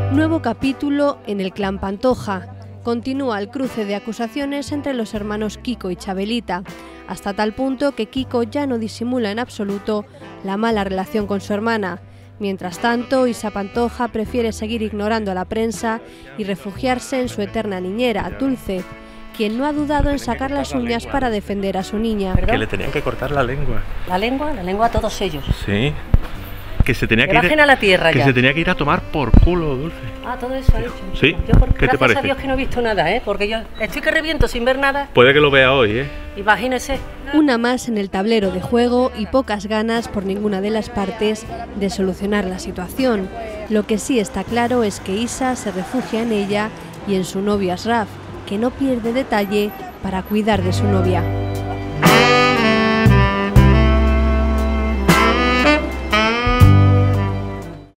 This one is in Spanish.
Nuevo capítulo en el clan Pantoja. Continúa el cruce de acusaciones entre los hermanos Kiko y Chabelita, hasta tal punto que Kiko ya no disimula en absoluto la mala relación con su hermana. Mientras tanto, Isa Pantoja prefiere seguir ignorando a la prensa y refugiarse en su eterna niñera, Dulce, quien no ha dudado en sacar las uñas para defender a su niña. Que le tenían que cortar la lengua. ¿La lengua? La lengua a todos ellos. Sí. Que se tenía que ir a la tierra que ya. se tenía que ir a tomar por culo, Dulce. Ah, todo eso ha dicho. Sí. Yo ¿Qué te parece? Gracias a Dios que no he visto nada, porque yo estoy que reviento sin ver nada. Puede que lo vea hoy, Imagínese. Una más en el tablero de juego y pocas ganas por ninguna de las partes de solucionar la situación. Lo que sí está claro es que Isa se refugia en ella y en su novio Asraf, que no pierde detalle para cuidar de su novia.